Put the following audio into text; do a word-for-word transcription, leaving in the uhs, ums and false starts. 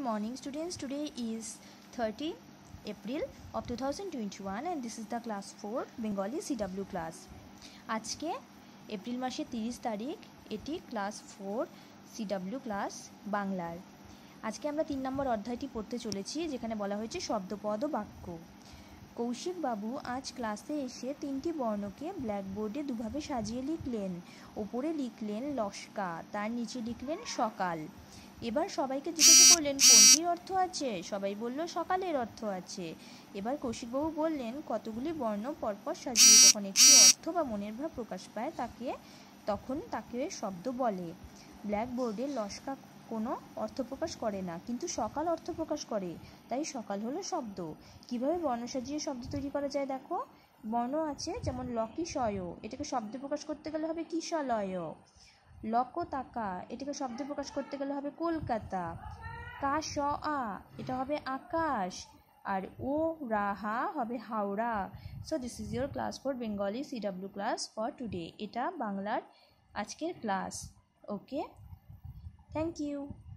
morning students. Today is thirtieth April of two thousand twenty-one and this is the class four Bengali C W class. আজকে April মাসের তিরিশ তারিখ, এটি class four C W class বাংলার। আজকে আমরা তিন নম্বর অধ্যায়টি পড়তে চলেছি, যেখানে বলা হয়েছে শব্দপদ ও বাক্য। কৌশিক বাবু আজ ক্লাসে এসে তিনটি বর্ণকে ব্ল্যাকবোর্ডে দুভাবে সাজিয়ে লিখলেন। ওপরে লিখলেন লস্কা, তার নিচে লিখলেন সকাল। এবার সবাইকে জিজ্ঞাসা করলেন কোনটির অর্থ আছে। সবাই বলল সকালের অর্থ আছে। এবার কৌশিকবাবু বললেন কতগুলি বর্ণ পরপর সাজিয়ে যখন একটি অর্থ বা মনের ভাব প্রকাশ পায় তাকে তখন তাকে শব্দ বলে। ব্ল্যাকবোর্ডে লস্কা কোনো অর্থ প্রকাশ করে না, কিন্তু সকাল অর্থ প্রকাশ করে, তাই সকাল হলো শব্দ। কিভাবে বর্ণ সাজিয়ে শব্দ তৈরি করা যায় দেখো। বর্ণ আছে যেমন লকিশয়, এটাকে শব্দে প্রকাশ করতে গেলে হবে কিশলয়। লকতাকা, এটাকে শব্দে প্রকাশ করতে গেলে হবে কলকাতা। কাশ আ, এটা হবে আকাশ। আর ও রাহা হবে Howrah. So this is your class for Bengali C W class for today. এটা বাংলার আজকের ক্লাস। Okay, thank you.